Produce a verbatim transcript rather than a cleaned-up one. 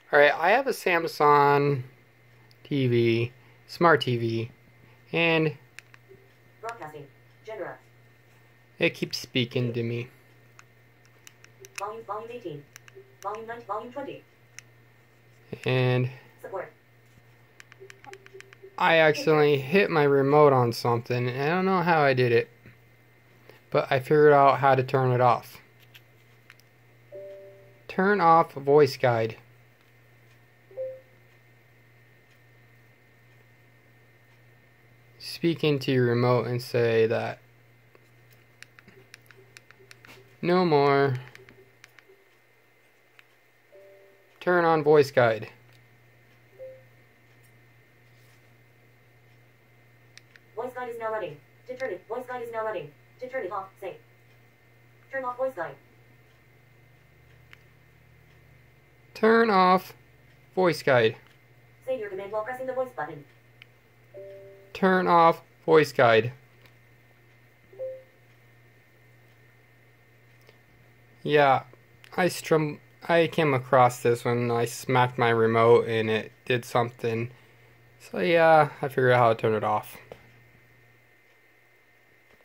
Alright, I have a Samsung T V, smart T V, and Broadcasting. Genera. it keeps speaking to me. Volume, volume eighteen. Volume nine, volume twenty. And Support. I accidentally hit my remote on something, and I don't know how I did it. But I figured out how to turn it off. Turn off voice guide. Speak into your remote and say that no more. Turn on voice guide. Voice guide is now running. To turn it, voice guide is now running. To turn it off, say. Turn off voice guide. Turn off voice guide. Say your command while pressing the voice button. Turn off voice guide. Yeah, I strum I came across this when I smacked my remote and it did something. So yeah, I figured out how to turn it off.